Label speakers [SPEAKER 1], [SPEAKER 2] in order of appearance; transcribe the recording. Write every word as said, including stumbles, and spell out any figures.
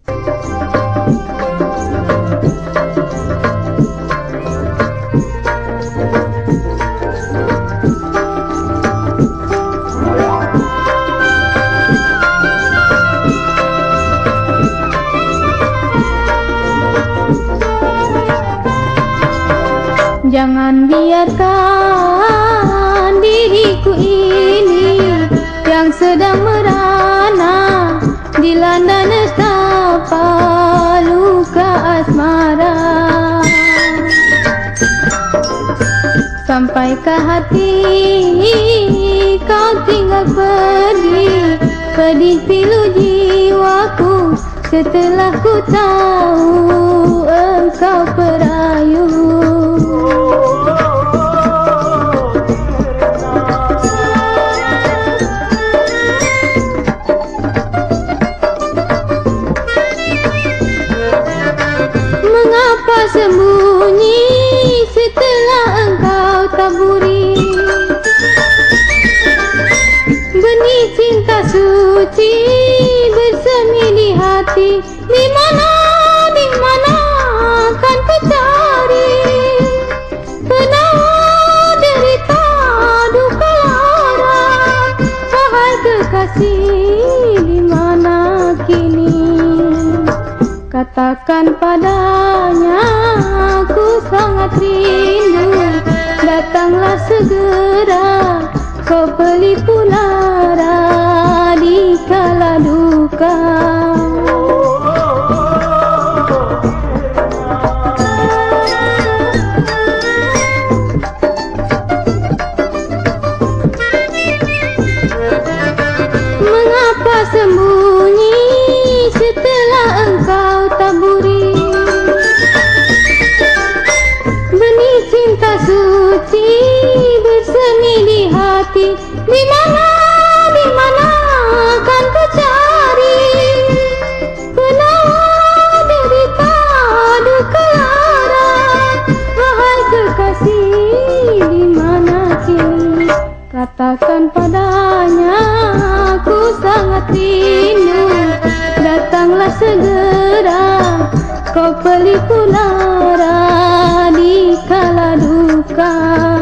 [SPEAKER 1] Jangan biarkan diriku ini yang sedang merana dilanda nestapa luka asmara. Sampaikah hati kau tinggal pergi, pedih pilu jiwaku setelah ku tahu engkau perayu. Mengapa sembunyi setelah engkau taburi benih cinta suci bersemi di hati? Di mana, di mana kan ku cari penawa derita duka lara? Wahai kekasih, di mana kini? Katakan padanya, aku sangat rindu. Datanglah segera, kau pelipur lara di kala duka. Mengapa sembunyi setelah engkau taburi benih cinta suci bersemi di hati? Di mana, di mana kan ku cari penawa derita duka lara? Wahai kekasih, di mana kini? Katakan padanya, aku sangat rindu. Datanglah segera, kau pelipur lara di kala duka.